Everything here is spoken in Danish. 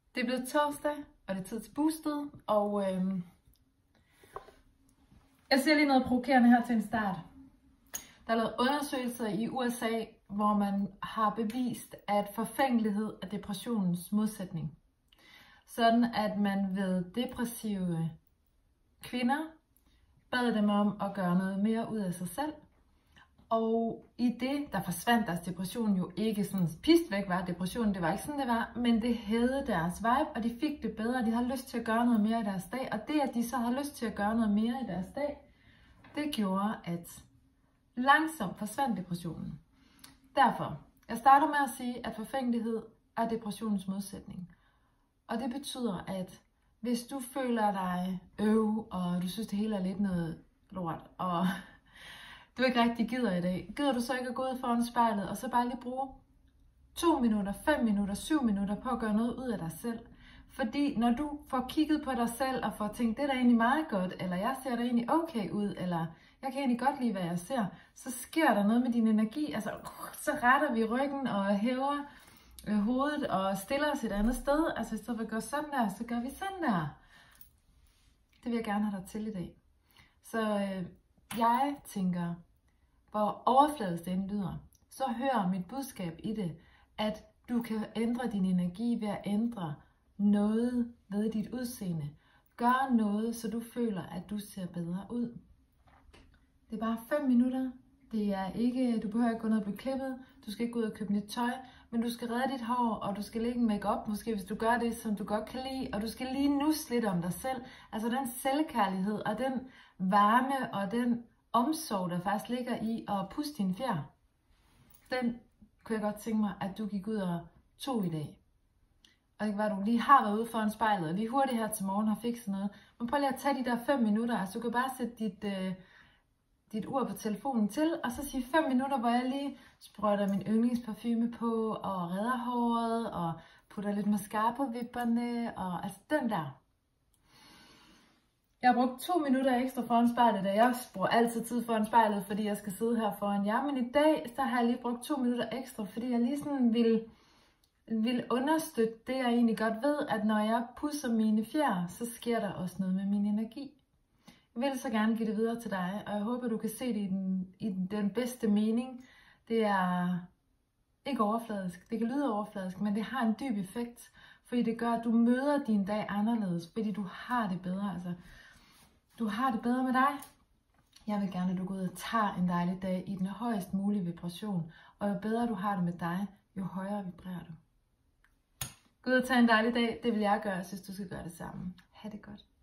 Det er blevet torsdag, og det er tid til boostet, og jeg siger lige noget provokerende her til en start. Der er lavet undersøgelser i USA, hvor man har bevist, at forfængelighed er depressionens modsætning. Sådan at man ved depressive kvinder bad dem om at gøre noget mere ud af sig selv. Og i det, der forsvandt deres depression jo ikke sådan pist væk var depressionen, det var ikke sådan det var, men det hævede deres vibe, og de fik det bedre, de havde lyst til at gøre noget mere i deres dag, og det at de så havde lyst til at gøre noget mere i deres dag, det gjorde, at langsomt forsvandt depressionen. Derfor, jeg starter med at sige, at forfængelighed er depressionens modsætning. Og det betyder, at hvis du føler dig og du synes det hele er lidt noget lort, og du ikke rigtig gider i dag, gider du så ikke at gå ud foran spejlet, og så bare lige bruge 2 minutter, 5 minutter, 7 minutter på at gøre noget ud af dig selv. Fordi når du får kigget på dig selv og får tænkt, det er da egentlig meget godt, eller jeg ser da egentlig okay ud, eller jeg kan egentlig godt lide, hvad jeg ser, så sker der noget med din energi. Altså, så retter vi ryggen og hæver hovedet og stiller os et andet sted. Altså i stedet for at gøre sådan der, så gør vi sådan der. Det vil jeg gerne have dig til i dag. Så jeg tænker, hvor overfladisk det end lyder, så hør mit budskab i det, at du kan ændre din energi ved at ændre noget ved dit udseende. Gør noget, så du føler, at du ser bedre ud. Det er bare 5 minutter. Det er ikke, du behøver ikke gå ned og blive klippet. Du skal ikke gå ud og købe nyt tøj, men du skal redde dit hår, og du skal lægge en make-up, måske hvis du gør det, som du godt kan lide, og du skal lige nusse lidt om dig selv. Altså den selvkærlighed og den varme og den omsorg, der faktisk ligger i at puste dine fjer. Den kunne jeg godt tænke mig, at du gik ud og tog i dag. Og ikke hvad du lige har været ude foran spejlet, og lige hurtigt her til morgen har fikset noget. Men prøv lige at tage de der 5 minutter, altså du kan bare sætte dit ur på telefonen til, og så sige 5 minutter, hvor jeg lige sprøjter min yndlingsparfume på, og redder håret, og putter lidt mascara på vipperne, og altså den der. Jeg har brugt 2 minutter ekstra foran spejlet, da jeg bruger altid tid foran spejlet, fordi jeg skal sidde her foran jer. Men i dag, så har jeg lige brugt 2 minutter ekstra, fordi jeg lige sådan vil understøtte det, jeg egentlig godt ved, at når jeg pudser mine fjer, så sker der også noget med min energi. Jeg vil så gerne give det videre til dig, og jeg håber, du kan se det i den bedste mening. Det er ikke overfladisk, det kan lyde overfladisk, men det har en dyb effekt, fordi det gør, at du møder din dag anderledes, fordi du har det bedre. Altså, du har det bedre med dig. Jeg vil gerne, at du går ud og tager en dejlig dag i den højst mulige vibration, og jo bedre du har det med dig, jo højere vibrerer du. Gå ud og tage en dejlig dag, det vil jeg gøre, hvis du skal gøre det sammen. Ha' det godt.